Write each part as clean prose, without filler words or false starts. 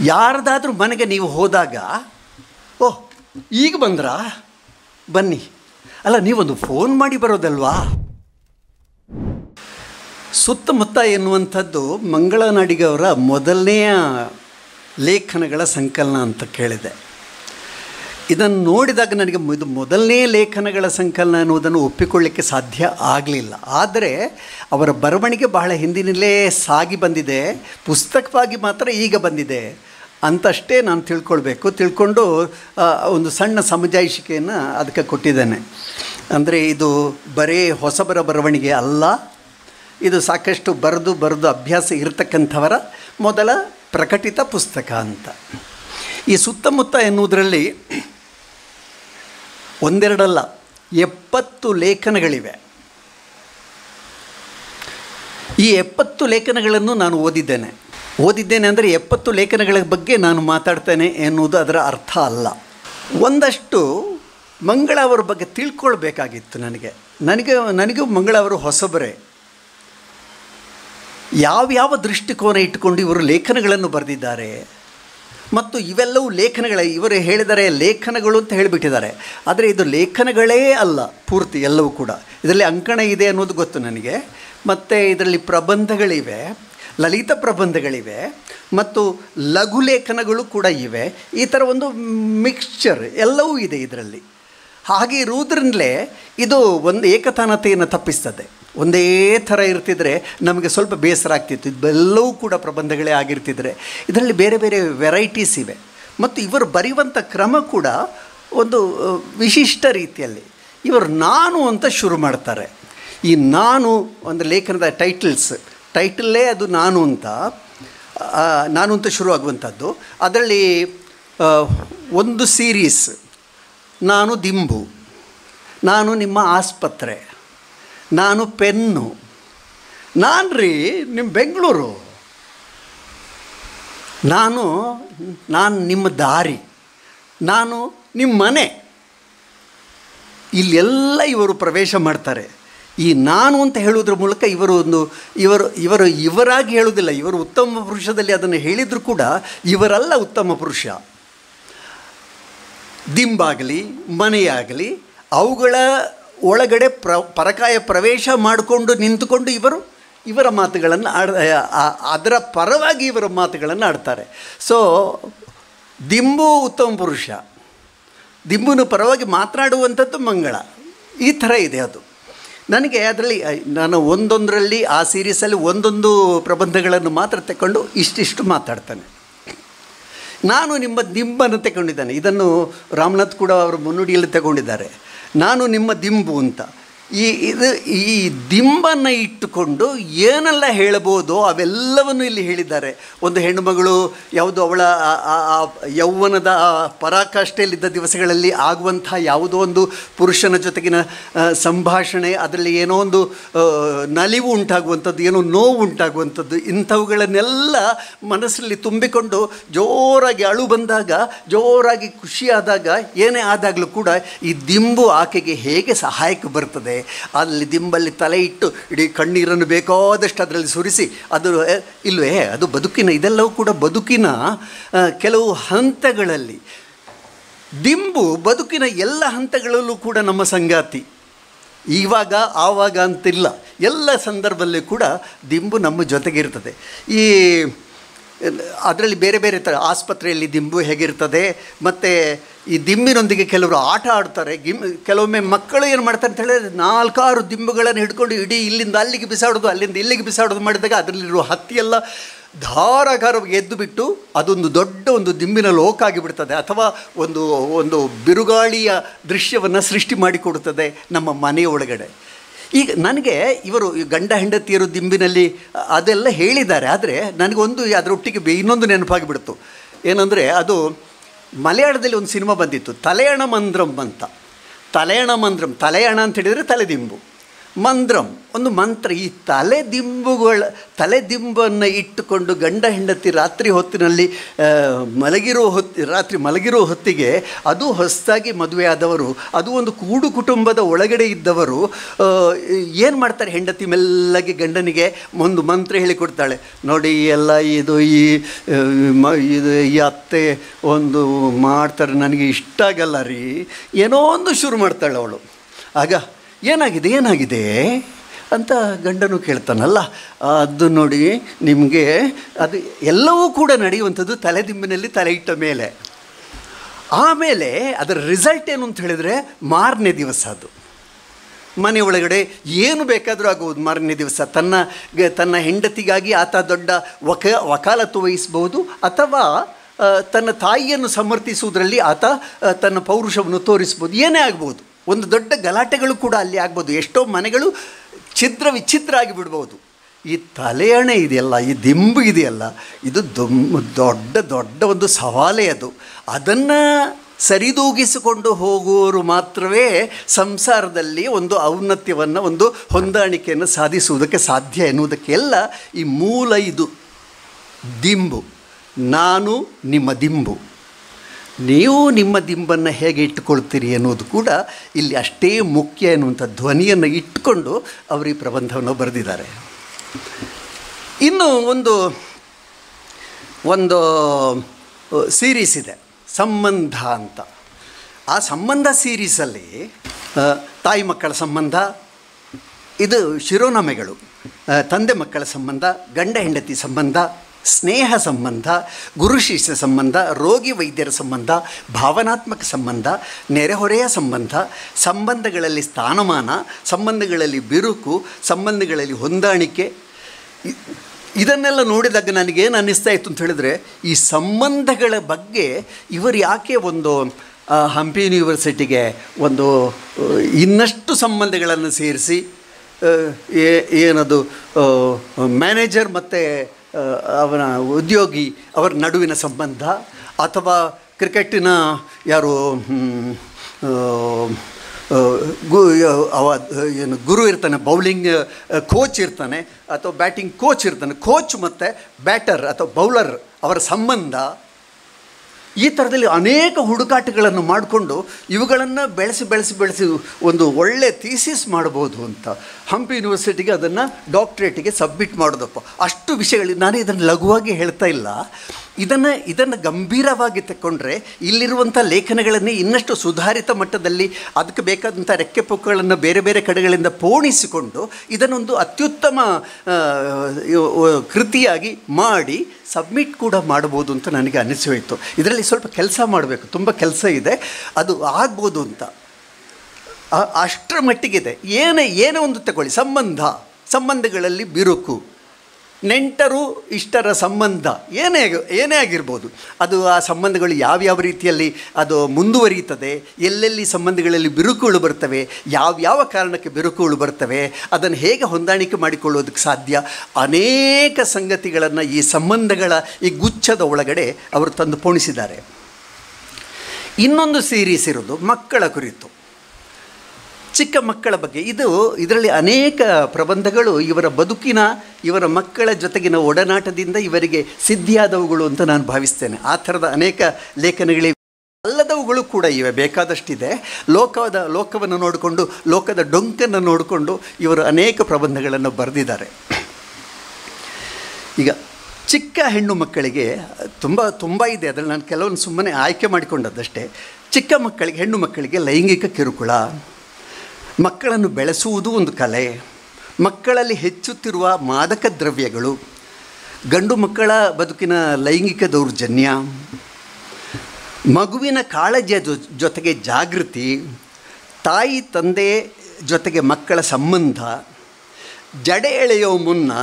ಯಾರ್ದಾದ್ರೂ ಮನೆಗೆ ನೀವು ಹೋದಾಗ, ಓಹ್ ಈಗ ಬಂದ್ರಾ, ಬನ್ನಿ, ಅಲ್ಲ ನೀವೊಂದು ಫೋನ್ ಮಾಡಿ ಬರೋದಲ್ವಾ? ಸುತ್ತಮುತ್ತ ಎನ್ನುವಂಥದ್ದು ಮಂಗಳ ನಾಡಿಗವರ ಮೊದಲನೆಯ ಲೇಖನಗಳ ಸಂಕಲನ ಅಂತ ಕೇಳಿದೆ. ಇದನ್ನು ನೋಡಿದಾಗ ನನಗೆ ಇದು ಮೊದಲನೇ ಲೇಖನಗಳ ಸಂಕಲನ ಅನ್ನುವುದನ್ನು ಒಪ್ಪಿಕೊಳ್ಳಿಕ್ಕೆ ಸಾಧ್ಯ ಆಗಲಿಲ್ಲ. ಆದರೆ ಅವರ ಬರವಣಿಗೆ ಬಹಳ ಹಿಂದಿನಲ್ಲೇ ಸಾಗಿ ಬಂದಿದೆ, ಪುಸ್ತಕವಾಗಿ ಮಾತ್ರ ಈಗ ಬಂದಿದೆ ಅಂತಷ್ಟೇ ನಾನು ತಿಳ್ಕೊಂಡು ಒಂದು ಸಣ್ಣ ಸಮಜಾಯಿಷಿಕೆಯನ್ನು ಅದಕ್ಕೆ ಕೊಟ್ಟಿದ್ದೇನೆ. ಅಂದರೆ ಇದು ಬರೀ ಹೊಸಬರ ಬರವಣಿಗೆ ಅಲ್ಲ, ಇದು ಸಾಕಷ್ಟು ಬರೆದು ಅಭ್ಯಾಸ ಇರತಕ್ಕಂಥವರ ಮೊದಲ ಪ್ರಕಟಿತ ಪುಸ್ತಕ ಅಂತ. ಈ ಸುತ್ತಮುತ್ತ ಎನ್ನುವುದರಲ್ಲಿ ಒಂದೆರಡಲ್ಲ 70 ಲೇಖನಗಳಿವೆ. ಈ 70 ಲೇಖನಗಳನ್ನು ನಾನು ಓದಿದ್ದೇನೆ ಅಂದರೆ 70 ಲೇಖನಗಳ ಬಗ್ಗೆ ನಾನು ಮಾತಾಡ್ತೇನೆ ಎನ್ನುವುದು ಅದರ ಅರ್ಥ ಅಲ್ಲ. ಒಂದಷ್ಟು ಮಂಗಳ ಅವರ ಬಗ್ಗೆ ತಿಳ್ಕೊಳ್ಬೇಕಾಗಿತ್ತು ನನಗೂ ಮಂಗಳ ಅವರು ಹೊಸಬರೇ. ಯಾವ್ಯಾವ ದೃಷ್ಟಿಕೋನ ಇಟ್ಟುಕೊಂಡು ಇವರು ಲೇಖನಗಳನ್ನು ಬರೆದಿದ್ದಾರೆ ಮತ್ತು ಇವೆಲ್ಲವೂ ಇವರು ಹೇಳಿದರೆ ಲೇಖನಗಳು ಅಂತ ಹೇಳಿಬಿಟ್ಟಿದ್ದಾರೆ. ಆದರೆ ಇದು ಲೇಖನಗಳೇ ಅಲ್ಲ ಪೂರ್ತಿ, ಎಲ್ಲವೂ ಕೂಡ ಇದರಲ್ಲಿ ಅಂಕಣ ಇದೆ ಅನ್ನೋದು ಗೊತ್ತು ನನಗೆ. ಮತ್ತು ಇದರಲ್ಲಿ ಪ್ರಬಂಧಗಳಿವೆ, ಲಲಿತ ಪ್ರಬಂಧಗಳಿವೆ ಮತ್ತು ಲಘು ಲೇಖನಗಳು ಕೂಡ ಇವೆ. ಈ ಥರ ಒಂದು ಮಿಕ್ಸ್ಚರ್ ಎಲ್ಲವೂ ಇದೆ ಇದರಲ್ಲಿ. ಹಾಗೆ ಇರುವುದರಿಂದಲೇ ಇದು ಒಂದು ಏಕತಾನತೆಯನ್ನು ತಪ್ಪಿಸ್ತದೆ. ಒಂದೇ ಥರ ಇರ್ತಿದ್ರೆ ನಮಗೆ ಸ್ವಲ್ಪ ಬೇಸರ ಆಗ್ತಿತ್ತು. ಇದೆಲ್ಲವೂ ಕೂಡ ಪ್ರಬಂಧಗಳೇ ಆಗಿರ್ತಿದ್ರೆ. ಇದರಲ್ಲಿ ಬೇರೆ ಬೇರೆ ವೆರೈಟೀಸ್ ಇವೆ ಮತ್ತು ಇವರು ಬರೆಯುವಂಥ ಕ್ರಮ ಕೂಡ ಒಂದು ವಿಶಿಷ್ಟ ರೀತಿಯಲ್ಲಿ. ಇವರು ನಾನು ಅಂತ ಶುರು ಮಾಡ್ತಾರೆ. ಈ ನಾನು ಒಂದು ಲೇಖನದ ಟೈಟಲ್ಲೇ ಅದು ನಾನು ಅಂತ ಶುರುವಾಗುವಂಥದ್ದು. ಅದರಲ್ಲಿ ಒಂದು ಸೀರೀಸ್, ನಾನು ದಿಂಬು, ನಾನು ನಿಮ್ಮ ಆಸ್ಪತ್ರೆ, ನಾನು ಪೆನ್ನು, ನಾನು ನಿಮ್ಮ ಬೆಂಗಳೂರು, ನಾನು ನಿಮ್ಮ ದಾರಿ, ನಾನು ನಿಮ್ಮ ಮನೆ, ಇಲ್ಲೆಲ್ಲ ಇವರು ಪ್ರವೇಶ ಮಾಡ್ತಾರೆ. ಈ ನಾನು ಅಂತ ಹೇಳುವುದ್ರ ಮೂಲಕ ಇವರಾಗಿ ಹೇಳುವುದಿಲ್ಲ. ಇವರು ಉತ್ತಮ ಪುರುಷದಲ್ಲಿ ಅದನ್ನು ಹೇಳಿದರೂ ಕೂಡ ಇವರಲ್ಲ ಉತ್ತಮ ಪುರುಷ. ದಿಂಬಾಗಲಿ ಮನೆಯಾಗಲಿ ಅವುಗಳ ಒಳಗಡೆ ಪರಕಾಯ ಪ್ರವೇಶ ಮಾಡಿಕೊಂಡು ನಿಂತುಕೊಂಡು ಇವರ ಮಾತುಗಳನ್ನು ಅದರ ಪರವಾಗಿ ಇವರ ಮಾತುಗಳನ್ನು ಆಡ್ತಾರೆ. ಸೊ ದಿಂಬು ಉತ್ತಮ ಪುರುಷ, ದಿಂಬುನ ಪರವಾಗಿ ಮಾತನಾಡುವಂಥದ್ದು ಮಂಗಳ. ಈ ಥರ ಇದೆ ಅದು. ನನಗೆ ಅದರಲ್ಲಿ ನಾನು ಒಂದೊಂದರಲ್ಲಿ ಆ ಸೀರೀಸಲ್ಲಿ ಒಂದೊಂದು ಪ್ರಬಂಧಗಳನ್ನು ಮಾತ್ರ ತಗೊಂಡು ಇಷ್ಟಿಷ್ಟು ಮಾತಾಡ್ತಾನೆ. ನಾನು ನಿಮ್ಮ ದಿಂಬನ್ನು ತಗೊಂಡಿದ್ದಾನೆ. ಇದನ್ನು ರಾಮನಾಥ್ ಕೂಡ ಅವರು ಮುನ್ನುಡಿಯಲ್ಲಿ ತಗೊಂಡಿದ್ದಾರೆ. ನಾನು ನಿಮ್ಮ ದಿಂಬು ಅಂತ. ಈ ದಿಂಬನ್ನು ಇಟ್ಟುಕೊಂಡು ಏನೆಲ್ಲ ಹೇಳಬಹುದೋ ಅವೆಲ್ಲವನ್ನು ಇಲ್ಲಿ ಹೇಳಿದ್ದಾರೆ. ಒಂದು ಹೆಣ್ಣುಮಗಳು ಯಾವುದು ಅವಳ ಯೌವನದ ಪರಾಕಾಷ್ಠೆಯಲ್ಲಿದ್ದ ದಿವಸಗಳಲ್ಲಿ ಆಗುವಂಥ ಯಾವುದೋ ಒಂದು ಪುರುಷನ ಜೊತೆಗಿನ ಸಂಭಾಷಣೆ, ಅದರಲ್ಲಿ ಏನೋ ಒಂದು ನಲಿವು ಉಂಟಾಗುವಂಥದ್ದು, ಏನೋ ನೋವು ಉಂಟಾಗುವಂಥದ್ದು, ಇಂಥವುಗಳನ್ನೆಲ್ಲ ಮನಸ್ಸಲ್ಲಿ ತುಂಬಿಕೊಂಡು ಜೋರಾಗಿ ಅಳು ಬಂದಾಗ, ಜೋರಾಗಿ ಖುಷಿಯಾದಾಗ, ಏನೇ ಆದಾಗಲೂ ಕೂಡ ಈ ದಿಂಬು ಆಕೆಗೆ ಹೇಗೆ ಸಹಾಯಕ್ಕೆ ಬರ್ತದೆ. ಅಲ್ಲಿ ದಿಂಬಲ್ಲಿ ತಲೆ ಇಟ್ಟು ಇಡೀ ಕಣ್ಣೀರನ್ನು ಬೇಕಾದಷ್ಟು ಅದರಲ್ಲಿ ಸುರಿಸಿ ಅದು ಬದುಕಿನ, ಇದೆಲ್ಲವೂ ಕೂಡ ಬದುಕಿನ ಕೆಲವು ಹಂತಗಳಲ್ಲಿ. ದಿಂಬು ಬದುಕಿನ ಎಲ್ಲ ಹಂತಗಳಲ್ಲೂ ಕೂಡ ನಮ್ಮ ಸಂಗಾತಿ. ಇವಾಗ ಆವಾಗ ಅಂತಿಲ್ಲ, ಎಲ್ಲ ಸಂದರ್ಭದಲ್ಲೂ ಕೂಡ ದಿಂಬು ನಮ್ಮ ಜೊತೆಗಿರ್ತದೆ. ಅದರಲ್ಲಿ ಬೇರೆ ಬೇರೆ ಥರ ಆಸ್ಪತ್ರೆಯಲ್ಲಿ ದಿಂಬು ಹೇಗಿರ್ತದೆ, ಮತ್ತು ಈ ದಿಂಬಿನೊಂದಿಗೆ ಕೆಲವರು ಆಟ ಆಡ್ತಾರೆ. ಕೆಲವೊಮ್ಮೆ ಮಕ್ಕಳು ಏನು ಮಾಡ್ತಾರೆ ಅಂತ ಹೇಳಿದ್ರೆ 4-6 ದಿಂಬುಗಳನ್ನು ಹಿಡ್ಕೊಂಡು ಇಡೀ ಇಲ್ಲಿಂದ ಅಲ್ಲಿಗೆ ಬಿಸಾಡೋದು, ಅಲ್ಲಿಂದ ಇಲ್ಲಿಗೆ ಬಿಸಾಡೋದು ಮಾಡಿದಾಗ ಅದರಲ್ಲಿರುವ ಹತ್ತಿಯೆಲ್ಲ ಧಾರಾಕಾರವಾಗಿ ಎದ್ದು ಬಿಟ್ಟು ಅದೊಂದು ದೊಡ್ಡ ಒಂದು ದಿಂಬಿನ ಲೋಕ ಆಗಿಬಿಡ್ತದೆ. ಅಥವಾ ಒಂದು ಬಿರುಗಾಳಿಯ ದೃಶ್ಯವನ್ನು ಸೃಷ್ಟಿ ಮಾಡಿಕೊಡುತ್ತದೆ ನಮ್ಮ ಮನೆಯ ಒಳಗಡೆ. ಈಗ ನನಗೆ ಇವರು ಗಂಡ ಹೆಂಡತಿಯರು ದಿಂಬಿನಲ್ಲಿ ಅದೆಲ್ಲ ಹೇಳಿದ್ದಾರೆ. ಆದರೆ ನನಗೊಂದು ಅದರೊಟ್ಟಿಗೆ ಇನ್ನೊಂದು ನೆನಪಾಗಿಬಿಡ್ತು. ಏನಂದರೆ ಅದು ಮಲಯಾಳದಲ್ಲಿ ಒಂದು ಸಿನಿಮಾ ಬಂದಿತ್ತು, ತಲೆಯಣ ಮಂದ್ರಂ ಅಂತ. ತಲೆಯಣ ಅಂತ ಹೇಳಿದರೆ ತಲೆದಿಂಬು, ಮಂತ್ರಂ, ಒಂದು ಮಂತ್ರ. ಈ ತಲೆದಿಂಬನ್ನು ಇಟ್ಟುಕೊಂಡು ಗಂಡ ಹೆಂಡತಿ ರಾತ್ರಿ ಹೊತ್ತಿನಲ್ಲಿ ರಾತ್ರಿ ಮಲಗಿರೋ ಹೊತ್ತಿಗೆ, ಅದು ಹೊಸದಾಗಿ ಮದುವೆ ಆದವರು, ಅದು ಒಂದು ಕೂಡು ಕುಟುಂಬದ ಒಳಗಡೆ ಇದ್ದವರು ಏನು ಮಾಡ್ತಾರೆ, ಹೆಂಡತಿ ಮೆಲ್ಲಗೆ ಗಂಡನಿಗೆ ಒಂದು ಮಂತ್ರ ಹೇಳಿಕೊಡ್ತಾಳೆ. ನೋಡಿ ಎಲ್ಲ ಇದು ಈ ಅತ್ತೆ ಒಂದು ಮಾಡ್ತಾರೆ, ನನಗೆ ಇಷ್ಟ ಆಗಲ್ಲ ರೀ, ಏನೋ ಒಂದು ಶುರು ಮಾಡ್ತಾಳೆ ಅವಳು. ಆಗ ಏನಾಗಿದೆ ಅಂತ ಗಂಡನು ಕೇಳ್ತಾನಲ್ಲ, ಅದು ನೋಡಿ ನಿಮಗೆ ಅದು ಎಲ್ಲವೂ ಕೂಡ ನಡೆಯುವಂಥದ್ದು ತಲೆದಿಂಬಿನಲ್ಲಿ ತಲೆ ಇಟ್ಟ ಮೇಲೆ. ಆಮೇಲೆ ಅದರ ರಿಸಲ್ಟ್ ಏನು ಅಂತ ಹೇಳಿದರೆ, ಮಾರನೇ ದಿವಸ ಅದು ಮನೆ ಒಳಗಡೆ ಏನು ಬೇಕಾದರೂ ಆಗುವುದು. ಮಾರನೇ ದಿವಸ ತನ್ನ ಹೆಂಡತಿಗಾಗಿ ಆತ ದೊಡ್ಡ ವಕಾಲತ್ತು ವಹಿಸ್ಬೋದು, ಅಥವಾ ತನ್ನ ತಾಯಿಯನ್ನು ಸಮರ್ಥಿಸುವುದರಲ್ಲಿ ಆತ ತನ್ನ ಪೌರುಷವನ್ನು ತೋರಿಸ್ಬೋದು, ಏನೇ ಆಗ್ಬೋದು. ಒಂದು ದೊಡ್ಡ ಗಲಾಟೆಗಳು ಕೂಡ ಅಲ್ಲಿ ಆಗ್ಬೋದು. ಎಷ್ಟೋ ಮನೆಗಳು ವಿಚಿತ್ರ ಆಗಿಬಿಡ್ಬೋದು. ಈ ತಲೆಯಣೆ ಇದೆಯಲ್ಲ, ಈ ದಿಂಬು ಇದೆಯಲ್ಲ, ಇದು ದೊಡ್ಡ ಒಂದು ಸವಾಲೇ ಅದು. ಅದನ್ನು ಸರಿದೂಗಿಸಿಕೊಂಡು ಹೋಗುವವರು ಮಾತ್ರವೇ ಸಂಸಾರದಲ್ಲಿ ಒಂದು ಔನ್ನತ್ಯವನ್ನು, ಒಂದು ಹೊಂದಾಣಿಕೆಯನ್ನು ಸಾಧಿಸುವುದಕ್ಕೆ ಸಾಧ್ಯ ಎನ್ನುವುದಕ್ಕೆಲ್ಲ ಈ ಮೂಲ ಇದು ದಿಂಬು. ನಾನು ನಿಮ್ಮ ದಿಂಬು, ನೀವು ನಿಮ್ಮ ದಿಂಬನ್ನು ಹೇಗೆ ಇಟ್ಟುಕೊಳ್ತೀರಿ ಎನ್ನುವುದು ಕೂಡ ಇಲ್ಲಿ ಅಷ್ಟೇ ಮುಖ್ಯ ಎನ್ನುವಂಥ ಧ್ವನಿಯನ್ನು ಇಟ್ಟುಕೊಂಡು ಅವರು ಈ ಪ್ರಬಂಧವನ್ನು ಬರೆದಿದ್ದಾರೆ. ಇನ್ನು ಒಂದು ಸೀರೀಸ್ ಇದೆ, ಸಂಬಂಧ ಅಂತ. ಆ ಸಂಬಂಧ ಸೀರೀಸಲ್ಲಿ ತಾಯಿ ಮಕ್ಕಳ ಸಂಬಂಧ, ಇದು ಶಿರೋನಾಮೆಗಳು, ತಂದೆ ಮಕ್ಕಳ ಸಂಬಂಧ, ಗಂಡ ಹೆಂಡತಿ ಸಂಬಂಧ, ಸ್ನೇಹ ಸಂಬಂಧ, ಗುರು ಶಿಷ್ಯ ಸಂಬಂಧ, ರೋಗಿ ವೈದ್ಯರ ಸಂಬಂಧ, ಭಾವನಾತ್ಮಕ ಸಂಬಂಧ, ನೆರೆಹೊರೆಯ ಸಂಬಂಧ, ಸಂಬಂಧಗಳಲ್ಲಿ ಸ್ಥಾನಮಾನ, ಸಂಬಂಧಗಳಲ್ಲಿ ಬಿರುಕು, ಸಂಬಂಧಗಳಲ್ಲಿ ಹೊಂದಾಣಿಕೆ. ಇದನ್ನೆಲ್ಲ ನೋಡಿದಾಗ ನನಗೇನು ಅನ್ನಿಸ್ತಾ ಇತ್ತು ಅಂತ ಹೇಳಿದ್ರೆ, ಈ ಸಂಬಂಧಗಳ ಬಗ್ಗೆ ಇವರು ಯಾಕೆ ಒಂದು ಹಂಪಿ ಯೂನಿವರ್ಸಿಟಿಗೆ ಒಂದು ಇನ್ನಷ್ಟು ಸಂಬಂಧಗಳನ್ನು ಸೇರಿಸಿ, ಏನದು ಮ್ಯಾನೇಜರ್ ಮತ್ತು ಅವನ ಉದ್ಯೋಗಿ ಅವರ ನಡುವಿನ ಸಂಬಂಧ, ಅಥವಾ ಕ್ರಿಕೆಟಿನ ಯಾರು ಏನು ಗುರು ಇರ್ತಾನೆ, ಬೌಲಿಂಗ್ ಕೋಚ್ ಇರ್ತಾನೆ, ಅಥವಾ ಬ್ಯಾಟಿಂಗ್ ಕೋಚ್ ಇರ್ತಾನೆ, ಕೋಚ್ ಮತ್ತು ಬ್ಯಾಟರ್ ಅಥವಾ ಬೌಲರ್ ಅವರ ಸಂಬಂಧ, ಈ ಥರದಲ್ಲಿ ಅನೇಕ ಹುಡುಕಾಟಗಳನ್ನು ಮಾಡಿಕೊಂಡು ಇವುಗಳನ್ನು ಬೆಳೆಸಿ ಒಂದು ಒಳ್ಳೆ ಥೀಸಿಸ್ ಮಾಡ್ಬೋದು ಅಂತ ಹಂಪಿ ಯೂನಿವರ್ಸಿಟಿಗೆ ಅದನ್ನು ಡಾಕ್ಟ್ರೇಟಿಗೆ ಸಬ್ಮಿಟ್ ಮಾಡೋದಪ್ಪ. ಅಷ್ಟು ವಿಷಯಗಳು, ನಾನು ಇದನ್ನು ಲಘುವಾಗಿ ಹೇಳ್ತಾ ಇಲ್ಲ. ಇದನ್ನು ಗಂಭೀರವಾಗಿ ತಗೊಂಡ್ರೆ ಇಲ್ಲಿರುವಂಥ ಲೇಖನಗಳನ್ನೇ ಇನ್ನಷ್ಟು ಸುಧಾರಿತ ಮಟ್ಟದಲ್ಲಿ ಅದಕ್ಕೆ ಬೇಕಾದಂಥ ರೆಕ್ಕೆ ಪುಕ್ಕಗಳನ್ನು ಬೇರೆ ಬೇರೆ ಕಡೆಗಳಿಂದ ಪೋಣಿಸಿಕೊಂಡು ಇದನ್ನೊಂದು ಅತ್ಯುತ್ತಮ ಕೃತಿಯಾಗಿ ಮಾಡಿ ಸಬ್ಮಿಟ್ ಕೂಡ ಮಾಡ್ಬೋದು ಅಂತ ನನಗೆ ಅನಿಸಿ ಹೋಯಿತು. ಇದರಲ್ಲಿ ಸ್ವಲ್ಪ ಕೆಲಸ ಮಾಡಬೇಕು, ತುಂಬ ಕೆಲಸ ಇದೆ, ಅದು ಆಗ್ಬೋದು ಅಂತ. ಅಷ್ಟರ ಮಟ್ಟಿಗಿದೆ. ಏನೇ ಒಂದು ತಗೊಳ್ಳಿ, ಸಂಬಂಧಗಳಲ್ಲಿ ಬಿರುಕು, ನೆಂಟರು ಇಷ್ಟರ ಸಂಬಂಧ ಏನೇ ಆಗಿರ್ಬೋದು, ಅದು ಆ ಸಂಬಂಧಗಳು ಯಾವ್ಯಾವ ರೀತಿಯಲ್ಲಿ ಅದು ಮುಂದುವರಿಯುತ್ತದೆ, ಎಲ್ಲೆಲ್ಲಿ ಸಂಬಂಧಗಳಲ್ಲಿ ಬಿರುಕುಗಳು ಬರ್ತವೆ, ಯಾವ್ಯಾವ ಕಾರಣಕ್ಕೆ ಬಿರುಕುಗಳು ಬರ್ತವೆ, ಅದನ್ನು ಹೇಗೆ ಹೊಂದಾಣಿಕೆ ಮಾಡಿಕೊಳ್ಳೋದಕ್ಕೆ ಸಾಧ್ಯ, ಅನೇಕ ಸಂಗತಿಗಳನ್ನು ಈ ಸಂಬಂಧಗಳ ಈ ಗುಚ್ಛದ ಒಳಗಡೆ ಅವರು ತಂದು ಪೋಣಿಸಿದ್ದಾರೆ. ಇನ್ನೊಂದು ಸೀರೀಸ್ ಇರೋದು ಮಕ್ಕಳ ಕುರಿತು, ಚಿಕ್ಕ ಮಕ್ಕಳ ಬಗ್ಗೆ. ಇದರಲ್ಲಿ ಅನೇಕ ಪ್ರಬಂಧಗಳು ಇವರ ಮಕ್ಕಳ ಜೊತೆಗಿನ ಒಡನಾಟದಿಂದ ಇವರಿಗೆ ಸಿದ್ಧಿಯಾದವುಗಳು ಅಂತ ನಾನು ಭಾವಿಸ್ತೇನೆ. ಆ ಥರದ ಅನೇಕ ಲೇಖನಗಳಿವೆ, ಅಲ್ಲದವುಗಳು ಕೂಡ ಇವೆ, ಬೇಕಾದಷ್ಟಿದೆ. ಲೋಕವನ್ನು ನೋಡಿಕೊಂಡು, ಲೋಕದ ಡೊಂಕನ್ನು ನೋಡಿಕೊಂಡು ಇವರು ಅನೇಕ ಪ್ರಬಂಧಗಳನ್ನು ಬರೆದಿದ್ದಾರೆ. ಈಗ ಚಿಕ್ಕ ಹೆಣ್ಣು ಮಕ್ಕಳಿಗೆ ತುಂಬ ಇದೆ, ಅದರಲ್ಲಿ ನಾನು ಕೆಲವೊಂದು ಸುಮ್ಮನೆ ಆಯ್ಕೆ ಮಾಡಿಕೊಂಡದ್ದಷ್ಟೇ. ಚಿಕ್ಕ ಮಕ್ಕಳಿಗೆ, ಹೆಣ್ಣು ಮಕ್ಕಳಿಗೆ ಲೈಂಗಿಕ ಕಿರುಕುಳ, ಮಕ್ಕಳನ್ನು ಬೆಳೆಸುವುದು ಒಂದು ಕಲೆ, ಮಕ್ಕಳಲ್ಲಿ ಹೆಚ್ಚುತ್ತಿರುವ ಮಾದಕ ದ್ರವ್ಯಗಳು, ಗಂಡು ಮಕ್ಕಳ ಬದುಕಿನ ಲೈಂಗಿಕ ದೌರ್ಜನ್ಯ, ಮಗುವಿನ ಕಾಳಜಿಯ ಜೊತೆಗೆ ಜಾಗೃತಿ, ತಾಯಿ ತಂದೆ ಜೊತೆಗೆ ಮಕ್ಕಳ ಸಂಬಂಧ, ಜಡೆ ಎಳೆಯೋ ಮುನ್ನ,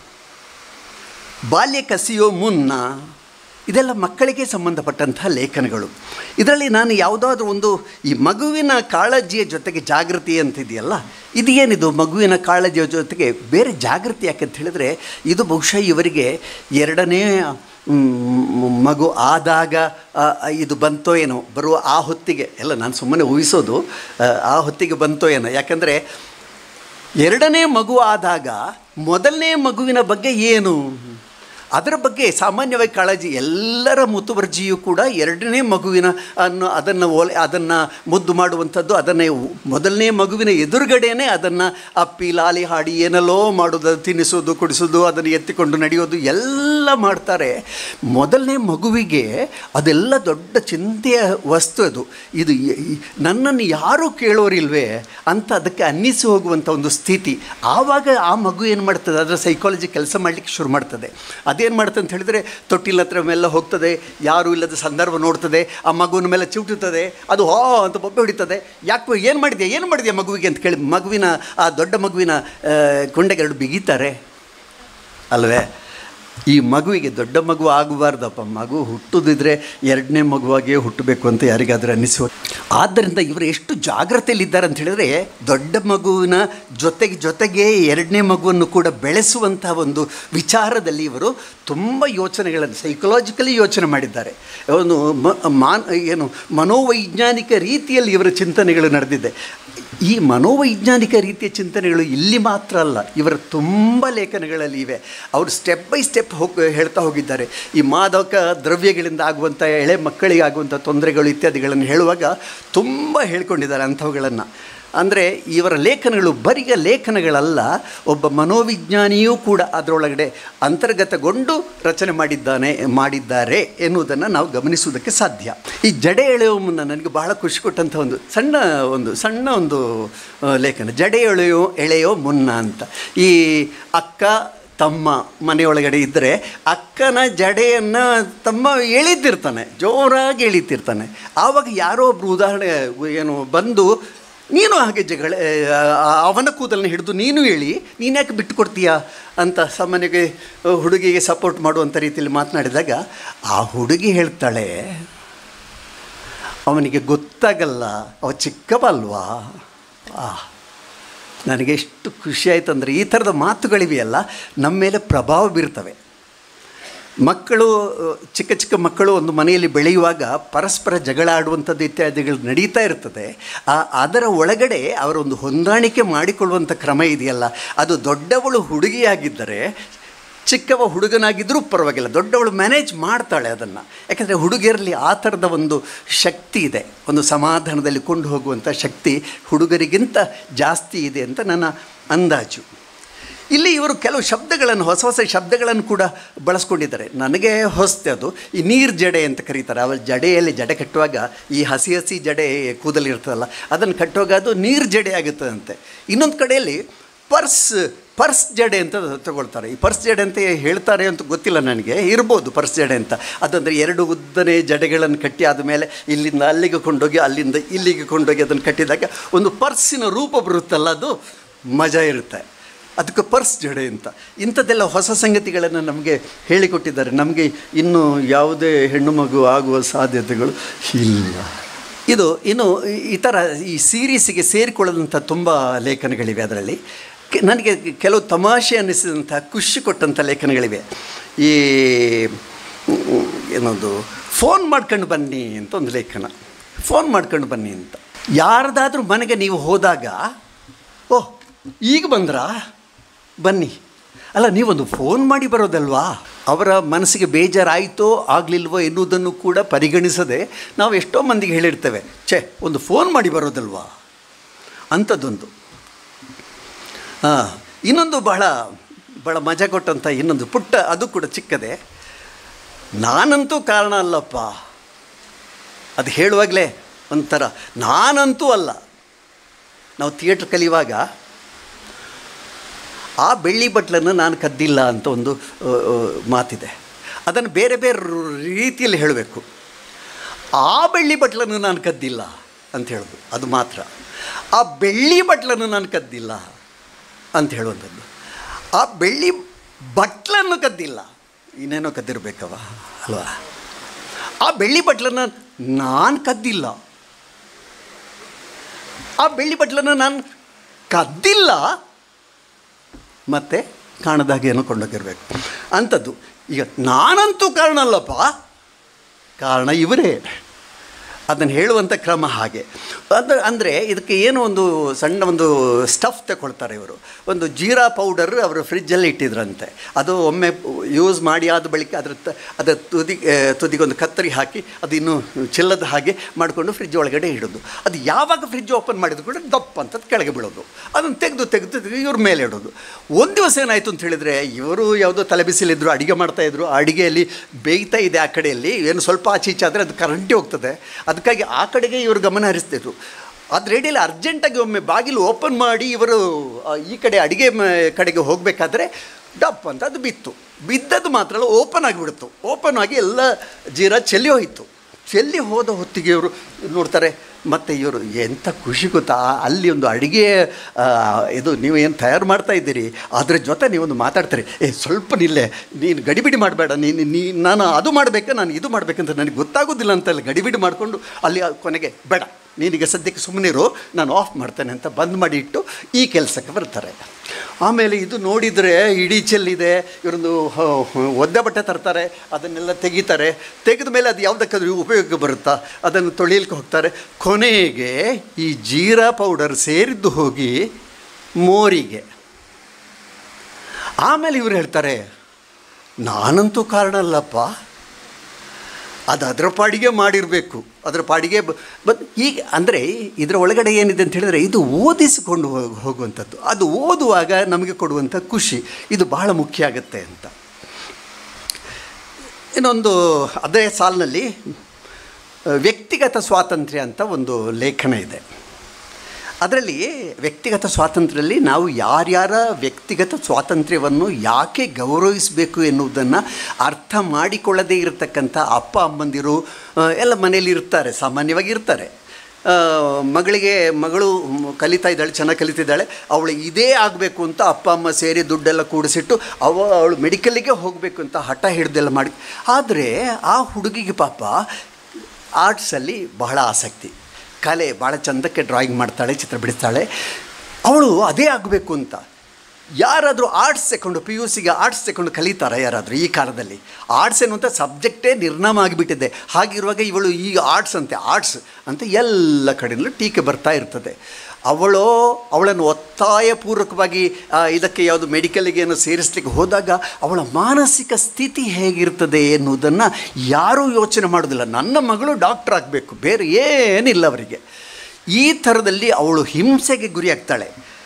ಬಾಲ್ಯ ಕಸಿಯೋ ಮುನ್ನ, ಇದೆಲ್ಲ ಮಕ್ಕಳಿಗೆ ಸಂಬಂಧಪಟ್ಟಂತಹ ಲೇಖನಗಳು. ಇದರಲ್ಲಿ ನಾನು ಯಾವುದಾದ್ರೂ ಒಂದು, ಈ ಮಗುವಿನ ಕಾಳಜಿಯ ಜೊತೆಗೆ ಜಾಗೃತಿ ಅಂತಿದೆಯಲ್ಲ, ಇದು ಏನಿದು ಮಗುವಿನ ಕಾಳಜಿಯ ಜೊತೆಗೆ ಬೇರೆ ಜಾಗೃತಿ ಯಾಕಂತ ಹೇಳಿದ್ರೆ, ಇದು ಬಹುಶಃ ಇವರಿಗೆ ಎರಡನೇ ಮಗು ಆದಾಗ ಇದು ಬಂತೋ ಏನೋ, ಬರುವ ಆ ಹೊತ್ತಿಗೆ, ಎಲ್ಲ ನಾನು ಸುಮ್ಮನೆ ಊಹಿಸೋದು, ಆ ಹೊತ್ತಿಗೆ ಬಂತೋ ಏನೋ. ಯಾಕಂದರೆ ಎರಡನೇ ಮಗು ಆದಾಗ ಮೊದಲನೇ ಮಗುವಿನ ಬಗ್ಗೆ ಏನು, ಅದರ ಬಗ್ಗೆ ಸಾಮಾನ್ಯವಾಗಿ ಕಾಳಜಿ. ಎಲ್ಲರ ಮುತುವರ್ಜಿಯೂ ಕೂಡ ಎರಡನೇ ಮಗುವಿನ ಅದನ್ನು ಮುದ್ದು ಮಾಡುವಂಥದ್ದು, ಅದನ್ನೇ ಮೊದಲನೇ ಮಗುವಿನ ಎದುರುಗಡೆನೇ ಅದನ್ನು ಅಪ್ಪಿ ಲಾಲಿ ಹಾಡಿ ಏನಲ್ಲೋ ಮಾಡೋದು, ತಿನ್ನಿಸೋದು, ಕುಡಿಸೋದು, ಅದನ್ನು ಎತ್ತಿಕೊಂಡು ನಡೆಯೋದು ಎಲ್ಲ ಮಾಡ್ತಾರೆ. ಮೊದಲನೇ ಮಗುವಿಗೆ ಅದೆಲ್ಲ ದೊಡ್ಡ ಚಿಂತೆಯ ವಸ್ತು. ಇದು ನನ್ನನ್ನು ಯಾರೂ ಕೇಳೋರಿಲ್ವೇ ಅಂತ ಅದಕ್ಕೆ ಅನ್ನಿಸಿ ಹೋಗುವಂಥ ಒಂದು ಸ್ಥಿತಿ. ಆವಾಗ ಆ ಮಗು ಏನು ಮಾಡ್ತದೆ, ಅದರ ಸೈಕಾಲಜಿ ಕೆಲಸ ಮಾಡಲಿಕ್ಕೆ ಶುರು ಮಾಡ್ತದೆ. ಅದೇನು ಮಾಡ್ತದೆ ಅಂತ ಹೇಳಿದರೆ, ತೊಟ್ಟಿಲ ಹತ್ರ ಮೇಲೆ ಹೋಗ್ತದೆ, ಯಾರೂ ಇಲ್ಲದ ಸಂದರ್ಭ ನೋಡ್ತದೆ, ಆ ಮಗುವಿನ ಮೇಲೆ ಚಿವುಟುತ್ತದೆ, ಅದು ಹೋ ಅಂತ ಬೊಬ್ಬೆ ಹೊಡಿತದೆ. ಯಾಕೆ ಏನು ಮಾಡಿದೆಯಾ ಮಗುವಿಗೆ ಅಂತ ಕೇಳಿ ಮಗುವಿನ ಆ ದೊಡ್ಡ ಮಗುವಿನ ಕೊಂಡೆಗೆರಡು ಬಿಗಿತಾರೆ ಅಲ್ವೇ. ಈ ಮಗುವಿಗೆ ದೊಡ್ಡ ಮಗು ಆಗಬಾರ್ದಪ್ಪ, ಮಗು ಹುಟ್ಟುದಿದ್ರೆ ಎರಡನೇ ಮಗುವಾಗಿಯೇ ಹುಟ್ಟಬೇಕು ಅಂತ ಯಾರಿಗಾದರೂ ಅನ್ನಿಸೋ. ಆದ್ದರಿಂದ ಇವರು ಎಷ್ಟು ಜಾಗ್ರತೆಯಲ್ಲಿದ್ದಾರೆ ಅಂತ ಹೇಳಿದರೆ, ದೊಡ್ಡ ಮಗುವಿನ ಜೊತೆಗೆ ಎರಡನೇ ಮಗುವನ್ನು ಕೂಡ ಬೆಳೆಸುವಂಥ ಒಂದು ವಿಚಾರದಲ್ಲಿ ಇವರು ತುಂಬ ಯೋಚನೆಗಳನ್ನು ಸೈಕಲಾಜಿಕಲಿ ಯೋಚನೆ ಮಾಡಿದ್ದಾರೆ. ಒಂದು ಮನೋವೈಜ್ಞಾನಿಕ ರೀತಿಯಲ್ಲಿ ಇವರ ಚಿಂತನೆಗಳು ನಡೆದಿದೆ. ಈ ಮನೋವೈಜ್ಞಾನಿಕ ರೀತಿಯ ಚಿಂತನೆಗಳು ಇಲ್ಲಿ ಮಾತ್ರ ಅಲ್ಲ, ಇವರ ತುಂಬ ಲೇಖನಗಳಲ್ಲಿ ಇವೆ. ಅವರು ಸ್ಟೆಪ್ ಬೈ ಸ್ಟೆಪ್ ಹೇಳ್ತಾ ಹೋಗಿದ್ದಾರೆ. ಈ ಮಾದಕ ದ್ರವ್ಯಗಳಿಂದ ಆಗುವಂಥ ಎಳೆ ಮಕ್ಕಳಿಗೆ ಆಗುವಂಥ ತೊಂದರೆಗಳು ಇತ್ಯಾದಿಗಳನ್ನು ಹೇಳುವಾಗ ತುಂಬ ಹೇಳ್ಕೊಂಡಿದ್ದಾರೆ ಅಂಥವುಗಳನ್ನು. ಅಂದರೆ ಇವರ ಲೇಖನಗಳು ಬರೀ ಲೇಖನಗಳಲ್ಲ, ಒಬ್ಬ ಮನೋವಿಜ್ಞಾನಿಯೂ ಕೂಡ ಅದರೊಳಗಡೆ ಅಂತರ್ಗತಗೊಂಡು ರಚನೆ ಮಾಡಿದ್ದಾರೆ ಎನ್ನುವುದನ್ನು ನಾವು ಗಮನಿಸುವುದಕ್ಕೆ ಸಾಧ್ಯ. ಈ ಜಡೆ ಎಳೆಯುವ ಮುನ್ನ ನನಗೆ ಬಹಳ ಖುಷಿ ಕೊಟ್ಟಂಥ ಒಂದು ಸಣ್ಣ ಲೇಖನ, ಜಡೆ ಎಳೆಯೋ ಮುನ್ನ ಅಂತ. ಈ ಅಕ್ಕ ತಮ್ಮ ಮನೆಯೊಳಗಡೆ ಇದ್ದರೆ ಅಕ್ಕನ ಜಡೆಯನ್ನು ತಮ್ಮ ಜೋರಾಗಿ ಎಳೀತಿರ್ತಾನೆ. ಆವಾಗ ಯಾರೋ ಒಬ್ಬರು ಉದಾಹರಣೆ ಬಂದು, ನೀನು ಹಾಗೆ ಅವನ ಕೂದಲನ್ನ ಹಿಡಿದು ನೀನು ಹೇಳಿ, ನೀನು ಯಾಕೆ ಬಿಟ್ಟು ಕೊಡ್ತೀಯಾ ಅಂತ ಸಾಮಾನ್ಯವಾಗಿ ಹುಡುಗಿಗೆ ಸಪೋರ್ಟ್ ಮಾಡುವಂಥ ರೀತಿಯಲ್ಲಿ ಮಾತನಾಡಿದಾಗ, ಆ ಹುಡುಗಿ ಹೇಳ್ತಾಳೆ, ಅವನಿಗೆ ಗೊತ್ತಾಗಲ್ಲ, ಅವ ಚಿಕ್ಕವ ಅಲ್ವಾ. ನನಗೆ ಎಷ್ಟು ಖುಷಿಯಾಯಿತು ಅಂದರೆ, ಈ ಥರದ ಮಾತುಗಳಿವೆಯಲ್ಲ ನಮ್ಮ ಮೇಲೆ ಪ್ರಭಾವ ಬೀರ್ತವೆ. ಮಕ್ಕಳು ಚಿಕ್ಕ ಮಕ್ಕಳು ಒಂದು ಮನೆಯಲ್ಲಿ ಬೆಳೆಯುವಾಗ ಪರಸ್ಪರ ಜಗಳ ಆಡುವಂಥದ್ದು ಇತ್ಯಾದಿಗಳು ನಡೀತಾ ಇರ್ತದೆ. ಅದರ ಒಳಗಡೆ ಅವರೊಂದು ಹೊಂದಾಣಿಕೆ ಮಾಡಿಕೊಳ್ಳುವಂಥ ಕ್ರಮ ಇದೆಯಲ್ಲ, ಅದು ದೊಡ್ಡವಳು ಹುಡುಗಿಯಾಗಿದ್ದರೆ ಚಿಕ್ಕವ ಹುಡುಗನಾಗಿದ್ದರೂ ಪರವಾಗಿಲ್ಲ, ದೊಡ್ಡವಳು ಮ್ಯಾನೇಜ್ ಮಾಡ್ತಾಳೆ ಅದನ್ನು. ಯಾಕೆಂದರೆ ಹುಡುಗಿಯರಲ್ಲಿ ಆ ಥರದ ಒಂದು ಶಕ್ತಿ ಇದೆ, ಒಂದು ಸಮಾಧಾನದಲ್ಲಿ ಕೊಂಡು ಹೋಗುವಂಥ ಶಕ್ತಿ ಹುಡುಗರಿಗಿಂತ ಜಾಸ್ತಿ ಇದೆ ಅಂತ ನನ್ನ ಅಂದಾಜು. ಇಲ್ಲಿ ಇವರು ಕೆಲವು ಶಬ್ದಗಳನ್ನು ಹೊಸ ಶಬ್ದಗಳನ್ನು ಕೂಡ ಬಳಸ್ಕೊಂಡಿದ್ದಾರೆ. ನನಗೆ ಹೊಸತೆ ಅದು. ಈ ನೀರು ಜಡೆ ಅಂತ ಕರೀತಾರೆ. ಅವರ ಜಡೆಯಲ್ಲಿ ಜಡೆ ಕಟ್ಟುವಾಗ ಈ ಹಸಿ ಜಡೆ ಕೂದಲಿರ್ತದಲ್ಲ, ಅದನ್ನು ಕಟ್ಟುವಾಗ ಅದು ನೀರು ಜಡೆ ಆಗುತ್ತದಂತೆ. ಇನ್ನೊಂದು ಕಡೆಯಲ್ಲಿ ಪರ್ಸ್ ಜಡೆ ಅಂತ ತಗೊಳ್ತಾರೆ. ಈ ಪರ್ಸ್ ಜಡೆ ಅಂತ ಹೇಳ್ತಾರೆ ಅಂತ ಗೊತ್ತಿಲ್ಲ ನನಗೆ, ಇರ್ಬೋದು ಪರ್ಸ್ ಜಡೆ ಅಂತ. ಅದಂದರೆ ಎರಡು ಉದ್ದನೆ ಜಡೆಗಳನ್ನು ಕಟ್ಟಿ ಆದಮೇಲೆ ಇಲ್ಲಿಂದ ಅಲ್ಲಿಗೆ ಕೊಂಡೋಗಿ ಅಲ್ಲಿಂದ ಇಲ್ಲಿಗೆ ಕೊಂಡೋಗಿ ಅದನ್ನು ಕಟ್ಟಿದಾಗ ಒಂದು ಪರ್ಸಿನ ರೂಪ ಬರುತ್ತಲ್ಲ, ಅದು ಮಜಾ ಇರುತ್ತೆ. ಅದಕ್ಕೆ ಪರ್ಸ್ ಜಡೆ ಅಂತ. ಇಂಥದ್ದೆಲ್ಲ ಹೊಸ ಸಂಗತಿಗಳನ್ನು ನಮಗೆ ಹೇಳಿಕೊಟ್ಟಿದ್ದಾರೆ. ನಮಗೆ ಇನ್ನೂ ಯಾವುದೇ ಹೆಣ್ಣು ಮಗು ಆಗುವ ಸಾಧ್ಯತೆಗಳು ಇಲ್ಲ. ಇನ್ನು ಈ ಥರ ಈ ಸೀರೀಸಿಗೆ ಸೇರಿಕೊಳ್ಳದಂಥ ತುಂಬ ಲೇಖನಗಳಿವೆ. ಅದರಲ್ಲಿ ನನಗೆ ಕೆಲವು ತಮಾಷೆ ಅನ್ನಿಸಿದಂಥ ಖುಷಿ ಕೊಟ್ಟಂಥ ಲೇಖನಗಳಿವೆ. ಈ ಫೋನ್ ಮಾಡ್ಕೊಂಡು ಬನ್ನಿ ಅಂತ ಒಂದು ಲೇಖನ. ಫೋನ್ ಮಾಡ್ಕೊಂಡು ಬನ್ನಿ ಅಂತ. ಯಾರ್ದಾದ್ರೂ ಮನೆಗೆ ನೀವು ಹೋದಾಗ, ಓಹ್ ಈಗ ಬಂದ್ರಾ, ಬನ್ನಿ, ಅಲ್ಲ ನೀವೊಂದು ಫೋನ್ ಮಾಡಿ ಬರೋದಲ್ವಾ. ಅವರ ಮನಸ್ಸಿಗೆ ಬೇಜಾರಾಯಿತೋ ಆಗಲಿಲ್ವೋ ಎನ್ನುವುದನ್ನು ಕೂಡ ಪರಿಗಣಿಸದೆ ನಾವು ಎಷ್ಟೋ ಮಂದಿಗೆ ಹೇಳಿರ್ತೇವೆ, ಒಂದು ಫೋನ್ ಮಾಡಿ ಬರೋದಲ್ವಾ ಅಂಥದ್ದೊಂದು. ಇನ್ನೊಂದು ಬಹಳ ಮಜಾ ಕೊಟ್ಟಂಥ ಇನ್ನೊಂದು ಪುಟ್ಟ, ಅದು ಕೂಡ ಚಿಕ್ಕದೆ. ನಾನಂತೂ ಕಾರಣ ಅಲ್ಲಪ್ಪ. ಅದು ಹೇಳುವಾಗಲೇ ಒಂಥರ ನಾನಂತೂ ಅಲ್ಲ. ನಾವು ಥಿಯೇಟ್ರ್ ಕಲಿಯುವಾಗ ಆ ಬೆಳ್ಳಿ ಬಟ್ಲನ್ನು ನಾನು ಕದ್ದಿಲ್ಲ ಅಂತ ಒಂದು ಮಾತಿದೆ. ಅದನ್ನು ಬೇರೆ ಬೇರೆ ರೀತಿಯಲ್ಲಿ ಹೇಳಬೇಕು. ಆ ಬೆಳ್ಳಿ ಬಟ್ಲನ್ನು ನಾನು ಕದ್ದಿಲ್ಲ ಅಂತ ಹೇಳೋದು ಅದು ಮಾತ್ರ. ಆ ಬೆಳ್ಳಿ ಬಟ್ಲನ್ನು ನಾನು ಕದ್ದಿಲ್ಲ ಅಂತ ಹೇಳುವಂಥದ್ದು. ಆ ಬೆಳ್ಳಿ ಬಟ್ಲನ್ನು ಕದ್ದಿಲ್ಲ, ಇನ್ನೇನೋ ಕದ್ದಿರಬೇಕವ ಅಲ್ವಾ. ಆ ಬೆಳ್ಳಿ ಬಟ್ಲನ್ನು ನಾನು ಕದ್ದಿಲ್ಲ, ಆ ಬೆಳ್ಳಿ ಬಟ್ಲನ್ನು ನಾನು ಕದ್ದಿಲ್ಲ, ಮತ್ತು ಕಾಣದಾಗೆ ಏನೋ ಕೊಂಡೋಗಿರ್ಬೇಕು ಅಂಥದ್ದು. ಈಗ ನಾನಂತೂ ಕಾರಣ ಅಲ್ಲಪ್ಪ, ಕಾರಣ ಇವರೇ. ಅದನ್ನು ಹೇಳುವಂಥ ಕ್ರಮ ಹಾಗೆ. ಅಂದರೆ ಇದಕ್ಕೆ ಏನೋ ಒಂದು ಸಣ್ಣ ಒಂದು ಸ್ಟಫ್ ತಗೊಳ್ತಾರೆ ಇವರು. ಒಂದು ಜೀರಾ ಪೌಡರ್ ಅವರು ಫ್ರಿಜ್ಜಲ್ಲಿ ಇಟ್ಟಿದ್ರಂತೆ. ಅದು ಒಮ್ಮೆ ಯೂಸ್ ಮಾಡಿ ಆದ ಬಳಿಕ ಅದರ ತುದಿಗೊಂದು ಕತ್ತರಿ ಹಾಕಿ ಅದು ಇನ್ನೂ ಚೆಲ್ಲದ ಹಾಗೆ ಮಾಡಿಕೊಂಡು ಫ್ರಿಜ್ ಒಳಗಡೆ ಇಡೋದು. ಅದು ಯಾವಾಗ ಫ್ರಿಜ್ ಓಪನ್ ಮಾಡಿದ್ರು ಕೂಡ ದಪ್ಪ ಅಂತ ಕೆಳಗೆ ಬೀಳೋದು. ಅದನ್ನು ತೆಗೆದು ಇವ್ರ ಮೇಲೆ ಇಡೋದು. ಒಂದು ದಿವಸ ಏನಾಯಿತು ಅಂತ ಹೇಳಿದರೆ, ಇವರು ಯಾವುದೋ ತಲೆ ಬಿಸಿಲಿದ್ರು, ಅಡುಗೆ ಮಾಡ್ತಾಯಿದ್ರು. ಅಡುಗೆಯಲ್ಲಿ ಬೇಯ್ತಾ ಇದೆ ಆ ಕಡೆಯಲ್ಲಿ, ಏನು ಸ್ವಲ್ಪ ಆಚೀಚೆ ಆದರೆ ಅದು ಕರೆಂಟೇ ಹೋಗ್ತದೆ. ಅದಕ್ಕಾಗಿ ಆ ಕಡೆಗೆ ಇವರು ಗಮನ ಹರಿಸ್ತಿದ್ರು. ಅದು ರೆಡಿಯಲ್ಲಿ ಅರ್ಜೆಂಟಾಗಿ ಒಮ್ಮೆ ಬಾಗಿಲು ಓಪನ್ ಮಾಡಿ ಇವರು ಈ ಕಡೆ ಅಡುಗೆ ಕಡೆಗೆ ಹೋಗಬೇಕಾದ್ರೆ ಡಪ್ ಅಂತ ಅದು ಬಿದ್ದದ್ದು ಮಾತ್ರ ಅಲ್ಲ, ಓಪನ್ ಆಗಿಬಿಡ್ತು. ಓಪನ್ ಆಗಿ ಎಲ್ಲ ಜೀರಾ ಚೆಲ್ಲಿ ಹೋಯಿತು. ಚೆಲ್ಲಿ ಹೋದ ಹೊತ್ತಿಗೆ ಇವರು ನೋಡ್ತಾರೆ. ಮತ್ತು ಇವರು ಎಂಥ ಖುಷಿ ಗೊತ್ತಾ, ಅಲ್ಲಿ ಒಂದು ಅಡುಗೆ ಇದು ನೀವು ಏನು ತಯಾರು ಮಾಡ್ತಾ ಇದ್ದೀರಿ, ಅದರ ಜೊತೆ ನೀವೊಂದು ಮಾತಾಡ್ತೀರಿ, ಸ್ವಲ್ಪ ನಿಲ್ಲೇ, ನೀನು ಗಡಿಬಿಡಿ ಮಾಡಬೇಡ, ನಾನು ಅದು ಮಾಡಬೇಕಾ ನಾನು ಇದು ಮಾಡಬೇಕಂತ ನನಗೆ ಗೊತ್ತಾಗೋದಿಲ್ಲ ಅಂತೆಲ್ಲ ಗಡಿಬಿಡಿ ಮಾಡಿಕೊಂಡು ಅಲ್ಲಿ ಕೊನೆಗೆ ಬೇಡ ನೀನೀಗ ಸದ್ಯಕ್ಕೆ ಸುಮ್ಮನಿರು, ನಾನು ಆಫ್ ಮಾಡ್ತೇನೆ ಅಂತ ಬಂದ್ ಮಾಡಿ ಇಟ್ಟು ಈ ಕೆಲಸಕ್ಕೆ ಬರ್ತಾರೆ. ಆಮೇಲೆ ಇದು ನೋಡಿದರೆ ಇಡೀ ಚೆಲ್ಲಿದೆ. ಇವರೊಂದು ಒದ್ದೆ ಬಟ್ಟೆ ತರ್ತಾರೆ, ಅದನ್ನೆಲ್ಲ ತೆಗಿತಾರೆ. ತೆಗೆದ ಮೇಲೆ ಅದು ಯಾವುದಕ್ಕಾದ್ರೂ ಉಪಯೋಗಕ್ಕೆ ಬರುತ್ತಾ ಅದನ್ನು ತೊಳಿಲಿಕ್ಕೆ ಹೋಗ್ತಾರೆ. ಕೊನೆಗೆ ಈ ಜೀರಾ ಪೌಡರ್ ಸೇರಿದ್ದು ಹೋಗಿ ಮೋರಿಗೆ. ಆಮೇಲೆ ಇವರು ಹೇಳ್ತಾರೆ, ನಾನಂತೂ ಕಾರಣ ಅಲ್ಲಪ್ಪ, ಅದು ಅದರ ಪಾಡಿಗೆ ಮಾಡಿರಬೇಕು, ಅದರ ಪಾಡಿಗೆ ಈಗ ಅಂದರೆ ಇದರ ಒಳಗಡೆ ಏನಿದೆ ಅಂತ ಹೇಳಿದರೆ, ಇದು ಓದಿಸಿಕೊಂಡು ಹೋಗುವಂಥದ್ದು. ಅದು ಓದುವಾಗ ನಮಗೆ ಕೊಡುವಂಥ ಖುಷಿ ಇದು ಬಹಳ ಮುಖ್ಯ ಆಗುತ್ತೆ ಅಂತ. ಇನ್ನೊಂದು ಅದೇ ಸಾಲಿನಲ್ಲಿ ವ್ಯಕ್ತಿಗತ ಸ್ವಾತಂತ್ರ್ಯ ಅಂತ ಒಂದು ಲೇಖನ ಇದೆ. ಅದರಲ್ಲಿ ವ್ಯಕ್ತಿಗತ ಸ್ವಾತಂತ್ರ್ಯದಲ್ಲಿ ನಾವು ಯಾರ್ಯಾರ ವ್ಯಕ್ತಿಗತ ಸ್ವಾತಂತ್ರ್ಯವನ್ನು ಯಾಕೆ ಗೌರವಿಸಬೇಕು ಎನ್ನುವುದನ್ನು ಅರ್ಥ ಮಾಡಿಕೊಳ್ಳದೇ ಇರತಕ್ಕಂಥ ಅಪ್ಪ ಅಮ್ಮಂದಿರು ಎಲ್ಲ ಮನೇಲಿ ಇರ್ತಾರೆ, ಸಾಮಾನ್ಯವಾಗಿ ಇರ್ತಾರೆ. ಮಗಳು ಕಲಿತಾ ಇದ್ದಾಳೆ, ಚೆನ್ನಾಗಿ ಕಲಿತಿದ್ದಾಳೆ, ಅವಳು ಇದೇ ಆಗಬೇಕು ಅಂತ ಅಪ್ಪ ಅಮ್ಮ ಸೇರಿ ದುಡ್ಡೆಲ್ಲ ಕೂಡಿಸಿಟ್ಟು ಅವಳು ಮೆಡಿಕಲ್ಲಿಗೆ ಹೋಗಬೇಕು ಅಂತ ಹಠ ಹಿಡ್ದೆಲ್ಲ ಮಾಡಿ. ಆದರೆ ಆ ಹುಡುಗಿಗೆ ಪಾಪ ಆರ್ಟ್ಸಲ್ಲಿ ಬಹಳ ಆಸಕ್ತಿ, ಕಲೆ, ಭಾಳ ಚಂದಕ್ಕೆ ಡ್ರಾಯಿಂಗ್ ಮಾಡ್ತಾಳೆ, ಚಿತ್ರ ಬಿಡಿಸ್ತಾಳೆ. ಅವಳು ಅದೇ ಆಗಬೇಕು ಅಂತ. ಯಾರಾದರೂ ಆರ್ಟ್ಸ್ ತಗೊಂಡು PUCಗೆ ಆರ್ಟ್ಸ್ ತಗೊಂಡು ಕಲಿತಾರ ಯಾರಾದರೂ ಈ ಕಾಲದಲ್ಲಿ? ಆರ್ಟ್ಸ್ ಎನ್ನುವಂಥ ಸಬ್ಜೆಕ್ಟೇ ನಿರ್ನಾಮ ಆಗಿಬಿಟ್ಟಿದೆ. ಹಾಗಿರುವಾಗ ಇವಳು ಈಗ ಆರ್ಟ್ಸ್ ಅಂತ ಎಲ್ಲ ಕಡೆಯಲ್ಲೂ ಟೀಕೆ ಬರ್ತಾ ಇರ್ತದೆ. ಅವಳನ್ನು ಒತ್ತಾಯಪೂರ್ವಕವಾಗಿ ಇದಕ್ಕೆ ಯಾವುದು ಮೆಡಿಕಲ್ಗೆ ಏನೋ ಸೇರಿಸ್ಲಿಕ್ಕೆ ಹೋದಾಗ ಅವಳ ಮಾನಸಿಕ ಸ್ಥಿತಿ ಹೇಗಿರ್ತದೆ ಎನ್ನುವುದನ್ನು ಯಾರೂ ಯೋಚನೆ ಮಾಡೋದಿಲ್ಲ. ನನ್ನ ಮಗಳು ಡಾಕ್ಟರ್ ಆಗಬೇಕು, ಬೇರೆ ಏನಿಲ್ಲ ಅವರಿಗೆ. ಈ ಥರದಲ್ಲಿ ಅವಳು ಹಿಂಸೆಗೆ ಗುರಿಯಾಗ್ತಾಳೆ.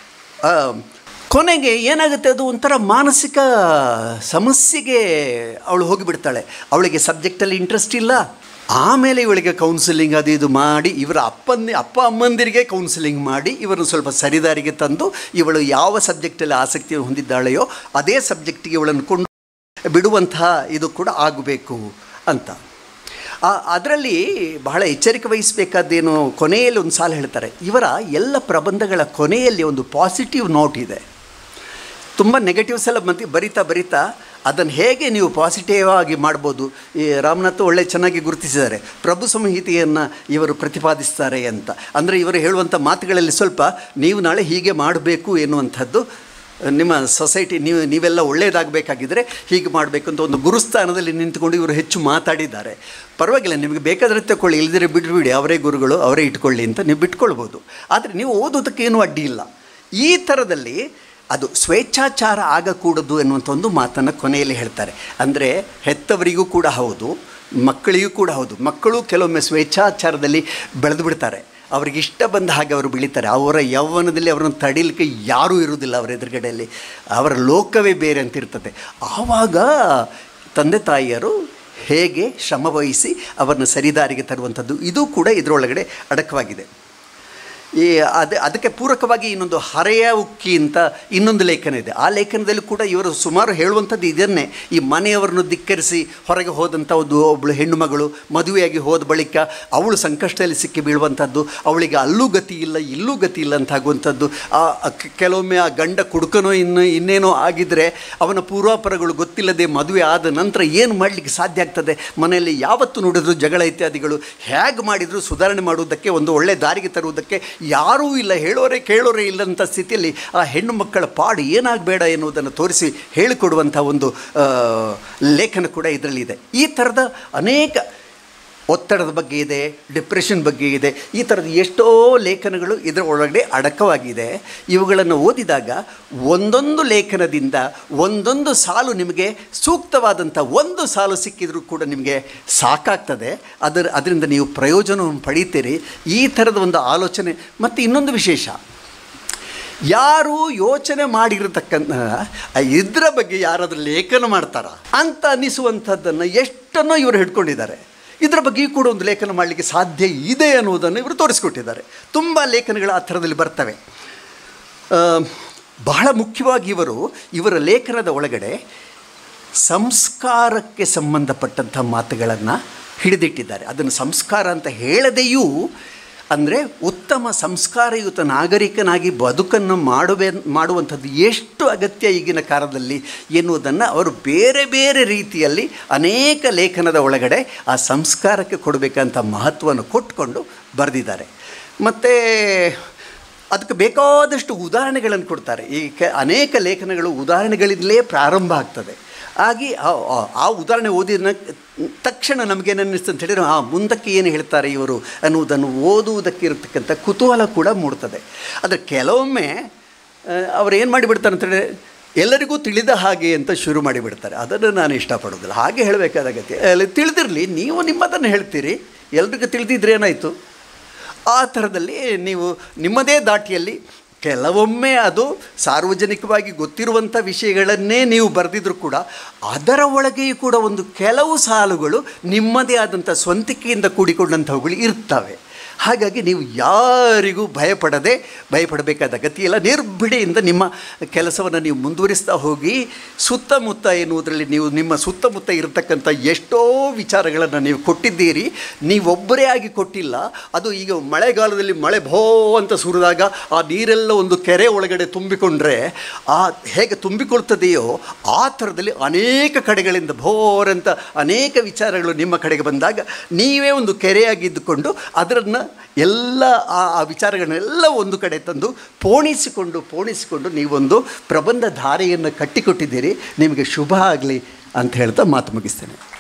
ಕೊನೆಗೆ ಏನಾಗುತ್ತೆ, ಅದು ಒಂಥರ ಮಾನಸಿಕ ಸಮಸ್ಯೆಗೆ ಅವಳು ಹೋಗಿಬಿಡ್ತಾಳೆ. ಅವಳಿಗೆ ಸಬ್ಜೆಕ್ಟಲ್ಲಿ ಇಂಟ್ರೆಸ್ಟ್ ಇಲ್ಲ. ಆಮೇಲೆ ಇವಳಿಗೆ ಕೌನ್ಸಿಲಿಂಗ್ ಅದು ಇದು ಮಾಡಿ, ಇವರ ಅಪ್ಪ ಅಮ್ಮಂದಿರಿಗೆ ಕೌನ್ಸಿಲಿಂಗ್ ಮಾಡಿ ಇವರನ್ನು ಸ್ವಲ್ಪ ಸರಿದಾರಿಗೆ ತಂದು, ಇವಳು ಯಾವ ಸಬ್ಜೆಕ್ಟಲ್ಲಿ ಆಸಕ್ತಿ ಹೊಂದಿದ್ದಾಳೆಯೋ ಅದೇ ಸಬ್ಜೆಕ್ಟಿಗೆ ಇವಳನ್ನು ಕೊಂಡು ಬಿಡುವಂತಹ ಇದು ಕೂಡ ಆಗಬೇಕು ಅಂತ. ಅದರಲ್ಲಿ ಬಹಳ ಎಚ್ಚರಿಕೆ ವಹಿಸಬೇಕಾದ್ದೇನು, ಕೊನೆಯಲ್ಲಿ ಒಂದು ಸಾಲ ಹೇಳ್ತಾರೆ. ಇವರ ಎಲ್ಲ ಪ್ರಬಂಧಗಳ ಕೊನೆಯಲ್ಲಿ ಒಂದು ಪಾಸಿಟಿವ್ ನೋಟ್ ಇದೆ. ತುಂಬ ನೆಗೆಟಿವ್ಸ್ ಎಲ್ಲ ಬರಿತಾ ಅದನ್ನು ಹೇಗೆ ನೀವು ಪಾಸಿಟಿವ್ ಆಗಿ ಮಾಡ್ಬೋದು. ಈ ರಾಮನಾಥ್ ಒಳ್ಳೆ ಚೆನ್ನಾಗಿ ಗುರುತಿಸಿದ್ದಾರೆ. ಪ್ರಭು ಸಂಹಿತೆಯನ್ನು ಇವರು ಪ್ರತಿಪಾದಿಸ್ತಾರೆ ಅಂತ. ಅಂದರೆ ಇವರು ಹೇಳುವಂಥ ಮಾತುಗಳಲ್ಲಿ ಸ್ವಲ್ಪ ನೀವು ನಾಳೆ ಹೀಗೆ ಮಾಡಬೇಕು ಎನ್ನುವಂಥದ್ದು, ನಿಮ್ಮ ಸೊಸೈಟಿ ನೀವೆಲ್ಲ ಒಳ್ಳೆಯದಾಗಬೇಕಾಗಿದ್ದರೆ ಹೀಗೆ ಮಾಡಬೇಕು ಅಂತ ಒಂದು ಗುರುಸ್ಥಾನದಲ್ಲಿ ನಿಂತುಕೊಂಡು ಇವರು ಹೆಚ್ಚು ಮಾತಾಡಿದ್ದಾರೆ. ಪರವಾಗಿಲ್ಲ, ನಿಮಗೆ ಬೇಕಾದರೆ ತಗೊಳ್ಳಿ, ಇಲ್ಲದಿರೇ ಬಿಟ್ಬಿಡಿ, ಅವರೇ ಗುರುಗಳು, ಅವರೇ ಇಟ್ಕೊಳ್ಳಿ ಅಂತ ನೀವು ಬಿಟ್ಕೊಳ್ಬೋದು. ಆದರೆ ನೀವು ಓದೋದಕ್ಕೇನೂ ಅಡ್ಡಿ ಇಲ್ಲ. ಈ ಥರದಲ್ಲಿ ಅದು ಸ್ವೇಚ್ಛಾಚಾರ ಆಗಕೂಡದು ಎನ್ನುವಂಥ ಒಂದು ಮಾತನ್ನು ಕೊನೆಯಲ್ಲಿ ಹೇಳ್ತಾರೆ. ಅಂದರೆ ಹೆತ್ತವರಿಗೂ ಕೂಡ ಹೌದು, ಮಕ್ಕಳಿಗೂ ಕೂಡ ಹೌದು. ಮಕ್ಕಳು ಕೆಲವೊಮ್ಮೆ ಸ್ವೇಚ್ಛಾಚಾರದಲ್ಲಿ ಬೆಳೆದು ಬಿಡ್ತಾರೆ. ಅವ್ರಿಗೆ ಇಷ್ಟ ಬಂದ ಹಾಗೆ ಅವರು ಬೆಳೀತಾರೆ. ಅವರ ಯೌವನದಲ್ಲಿ ಅವರನ್ನು ತಡೀಲಿಕ್ಕೆ ಯಾರೂ ಇರುವುದಿಲ್ಲ. ಅವರ ಎದುರುಗಡೆಯಲ್ಲಿ ಅವರ ಲೋಕವೇ ಬೇರೆ ಅಂತ ಇರ್ತದೆ. ಆವಾಗ ತಂದೆ ತಾಯಿಯರು ಹೇಗೆ ಶ್ರಮವಹಿಸಿ ಅವರನ್ನು ಸರಿದಾರಿಗೆ ತರುವಂಥದ್ದು, ಇದು ಕೂಡ ಇದರೊಳಗಡೆ ಅಡಕವಾಗಿದೆ. ಅದಕ್ಕೆ ಪೂರಕವಾಗಿ ಇನ್ನೊಂದು ಹರೆಯ ಉಕ್ಕಿ ಅಂತ ಇನ್ನೊಂದು ಲೇಖನ ಇದೆ. ಆ ಲೇಖನದಲ್ಲಿ ಕೂಡ ಇವರು ಸುಮಾರು ಹೇಳುವಂಥದ್ದು ಇದನ್ನೇ. ಈ ಮನೆಯವರನ್ನು ಧಿಕ್ಕರಿಸಿ ಹೊರಗೆ ಹೋದಂಥ ಒಬ್ಬಳು ಹೆಣ್ಣು ಮಗಳು ಮದುವೆಯಾಗಿ ಹೋದ ಬಳಿಕ ಅವಳು ಸಂಕಷ್ಟದಲ್ಲಿ ಸಿಕ್ಕಿ ಬೀಳುವಂಥದ್ದು, ಅವಳಿಗೆ ಅಲ್ಲೂ ಗತಿ ಇಲ್ಲ ಇಲ್ಲೂ ಗತಿ ಇಲ್ಲ ಅಂತಾಗುವಂಥದ್ದು. ಕೆಲವೊಮ್ಮೆ ಆ ಗಂಡ ಕುಡುಕನೋ ಇನ್ನೇನೋ ಆಗಿದ್ದರೆ ಅವನ ಪೂರ್ವಾಪರಗಳು ಗೊತ್ತಿಲ್ಲದೆ ಮದುವೆ ಆದ ನಂತರ ಏನು ಮಾಡಲಿಕ್ಕೆ ಸಾಧ್ಯ ಆಗ್ತದೆ? ಮನೆಯಲ್ಲಿ ಯಾವತ್ತು ನೋಡಿದ್ರು ಜಗಳ ಇತ್ಯಾದಿಗಳು. ಹೇಗೆ ಮಾಡಿದರೂ ಸುಧಾರಣೆ ಮಾಡುವುದಕ್ಕೆ, ಒಂದು ಒಳ್ಳೆಯ ದಾರಿಗೆ ತರುವುದಕ್ಕೆ ಯಾರೂ ಇಲ್ಲ, ಹೇಳೋರೇ ಕೇಳೋರೇ ಇಲ್ಲಂಥ ಸ್ಥಿತಿಯಲ್ಲಿ ಆ ಹೆಣ್ಣು ಮಕ್ಕಳ ಪಾಡು ಏನಾಗಬೇಡ ಎನ್ನುವುದನ್ನು ತೋರಿಸಿ ಹೇಳಿಕೊಡುವಂಥ ಒಂದು ಲೇಖನ ಕೂಡ ಇದರಲ್ಲಿದೆ. ಈ ಥರದ ಅನೇಕ ಒತ್ತಡದ ಬಗ್ಗೆ ಇದೆ, ಡಿಪ್ರೆಷನ್ ಬಗ್ಗೆ ಇದೆ. ಈ ಥರದ ಎಷ್ಟೋ ಲೇಖನಗಳು ಇದರ ಒಳಗಡೆ ಅಡಕವಾಗಿದೆ. ಇವುಗಳನ್ನು ಓದಿದಾಗ ಒಂದೊಂದು ಲೇಖನದಿಂದ ಒಂದೊಂದು ಸಾಲು ನಿಮಗೆ ಸೂಕ್ತವಾದಂಥ ಒಂದು ಸಾಲು ಸಿಕ್ಕಿದರೂ ಕೂಡ ನಿಮಗೆ ಸಾಕಾಗ್ತದೆ. ಅದರಿಂದ ನೀವು ಪ್ರಯೋಜನವನ್ನು ಪಡೀತೀರಿ. ಈ ಥರದ ಒಂದು ಆಲೋಚನೆ. ಮತ್ತು ಇನ್ನೊಂದು ವಿಶೇಷ, ಯಾರು ಯೋಚನೆ ಮಾಡಿರತಕ್ಕಂಥ ಇದರ ಬಗ್ಗೆ ಯಾರಾದರೂ ಲೇಖನ ಮಾಡ್ತಾರ ಅಂತ ಅನ್ನಿಸುವಂಥದ್ದನ್ನು ಎಷ್ಟನ್ನೋ ಇವರು ಹಿಡ್ಕೊಂಡಿದ್ದಾರೆ. ಇದರ ಬಗ್ಗೆಯೂ ಕೂಡ ಒಂದು ಲೇಖನ ಮಾಡಲಿಕ್ಕೆ ಸಾಧ್ಯ ಇದೆ ಅನ್ನೋದನ್ನು ಇವರು ತೋರಿಸ್ಕೊಟ್ಟಿದ್ದಾರೆ. ತುಂಬ ಲೇಖನಗಳು ಆ ಥರದಲ್ಲಿ ಬರ್ತವೆ. ಬಹಳ ಮುಖ್ಯವಾಗಿ ಇವರ ಲೇಖನದ ಒಳಗಡೆ ಸಂಸ್ಕಾರಕ್ಕೆ ಸಂಬಂಧಪಟ್ಟಂಥ ಮಾತುಗಳನ್ನು ಹಿಡಿದಿಟ್ಟಿದ್ದಾರೆ. ಅದನ್ನು ಸಂಸ್ಕಾರ ಅಂತ ಹೇಳದೆಯೂ, ಅಂದರೆ ಉತ್ತಮ ಸಂಸ್ಕಾರಯುತ ನಾಗರಿಕನಾಗಿ ಬದುಕನ್ನು ಮಾಡುವಂಥದ್ದು ಎಷ್ಟು ಅಗತ್ಯ ಈಗಿನ ಕಾಲದಲ್ಲಿ ಎನ್ನುವುದನ್ನು ಅವರು ಬೇರೆ ಬೇರೆ ರೀತಿಯಲ್ಲಿ ಅನೇಕ ಲೇಖನದ ಒಳಗಡೆ ಆ ಸಂಸ್ಕಾರಕ್ಕೆ ಕೊಡಬೇಕಂತ ಮಹತ್ವವನ್ನು ಕೊಟ್ಕೊಂಡು ಬರೆದಿದ್ದಾರೆ. ಮತ್ತು ಅದಕ್ಕೆ ಬೇಕಾದಷ್ಟು ಉದಾಹರಣೆಗಳನ್ನು ಕೊಡ್ತಾರೆ. ಈ ಅನೇಕ ಲೇಖನಗಳು ಉದಾಹರಣೆಗಳಿಂದಲೇ ಪ್ರಾರಂಭ ಆಗ್ತದೆ. ಆಗಿ ಆ ಉದಾಹರಣೆ ಓದಿದ ತಕ್ಷಣ ನಮಗೇನನ್ನಿಸ್ತು ಅಂತ ಹೇಳಿದರೆ ಮುಂದಕ್ಕೆ ಏನು ಹೇಳ್ತಾರೆ ಇವರು ಅನ್ನುವುದನ್ನು ಓದುವುದಕ್ಕೆ ಇರತಕ್ಕಂಥ ಕುತೂಹಲ ಕೂಡ ಮೂಡ್ತದೆ. ಆದರೆ ಕೆಲವೊಮ್ಮೆ ಅವರು ಏನು ಮಾಡಿಬಿಡ್ತಾರೆ ಅಂತೇಳಿ ಎಲ್ಲರಿಗೂ ತಿಳಿದ ಹಾಗೆ ಅಂತ ಶುರು ಮಾಡಿಬಿಡ್ತಾರೆ. ಅದನ್ನು ನಾನು ಇಷ್ಟಪಡೋದಿಲ್ಲ. ಹಾಗೆ ಹೇಳಬೇಕಾದ ಅಗತ್ಯ ಅಲ್ಲಿ ತಿಳಿದಿರಲಿ, ನೀವು ನಿಮ್ಮದನ್ನು ಹೇಳ್ತೀರಿ, ಎಲ್ರಿಗೂ ತಿಳಿದಿದ್ರೆ ಏನಾಯಿತು? ಆ ಥರದಲ್ಲಿ ನೀವು ನಿಮ್ಮದೇ ದಾಟಿಯಲ್ಲಿ ಕೆಲವೊಮ್ಮೆ ಅದು ಸಾರ್ವಜನಿಕವಾಗಿ ಗೊತ್ತಿರುವಂಥ ವಿಷಯಗಳನ್ನೇ ನೀವು ಬರೆದಿದ್ರೂ ಕೂಡ ಅದರ ಒಳಗೆಯೂ ಕೂಡ ಒಂದು ಕೆಲವು ಸಾಲುಗಳು ನಿಮ್ಮದೇ ಆದಂಥ ಸ್ವಂತಿಕೆಯಿಂದ ಕೂಡಿಕೊಂಡಂಥವುಗಳು ಇರ್ತವೆ. ಹಾಗಾಗಿ ನೀವು ಯಾರಿಗೂ ಭಯಪಡಬೇಕಾದ ಅಗತ್ಯ ಇಲ್ಲ. ನಿರ್ಭಿಡೆಯಿಂದ ನಿಮ್ಮ ಕೆಲಸವನ್ನು ನೀವು ಮುಂದುವರಿಸ್ತಾ ಹೋಗಿ. ಸುತ್ತಮುತ್ತ ಎನ್ನುವುದರಲ್ಲಿ ನೀವು ನಿಮ್ಮ ಸುತ್ತಮುತ್ತ ಇರತಕ್ಕಂಥ ಎಷ್ಟೋ ವಿಚಾರಗಳನ್ನು ನೀವು ಕೊಟ್ಟಿದ್ದೀರಿ. ನೀವೊಬ್ಬರೇ ಆಗಿ ಕೊಟ್ಟಿಲ್ಲ. ಅದು ಈಗ ಮಳೆಗಾಲದಲ್ಲಿ ಮಳೆ ಭೋ ಅಂತ ಸುರಿದಾಗ ಆ ನೀರೆಲ್ಲ ಒಂದು ಕೆರೆ ಒಳಗಡೆ ತುಂಬಿಕೊಂಡ್ರೆ ಹೇಗೆ ತುಂಬಿಕೊಳ್ತದೆಯೋ ಆ ಥರದಲ್ಲಿ ಅನೇಕ ಕಡೆಗಳಿಂದ ಭೋರಂತ ಅನೇಕ ವಿಚಾರಗಳು ನಿಮ್ಮ ಕಡೆಗೆ ಬಂದಾಗ ನೀವೇ ಒಂದು ಕೆರೆಯಾಗಿದ್ದುಕೊಂಡು ಅದನ್ನು ಎಲ್ಲ ಆ ವಿಚಾರಗಳನ್ನೆಲ್ಲ ಒಂದು ಕಡೆ ತಂದು ಪೋಣಿಸಿಕೊಂಡು ನೀವೊಂದು ಪ್ರಬಂಧ ಧಾರೆಯನ್ನು ಕಟ್ಟಿಕೊಟ್ಟಿದ್ದೀರಿ. ನಿಮಗೆ ಶುಭ ಆಗಲಿ ಅಂತ ಹೇಳ್ತಾ ಮಾತು ಮುಗಿಸ್ತೇನೆ.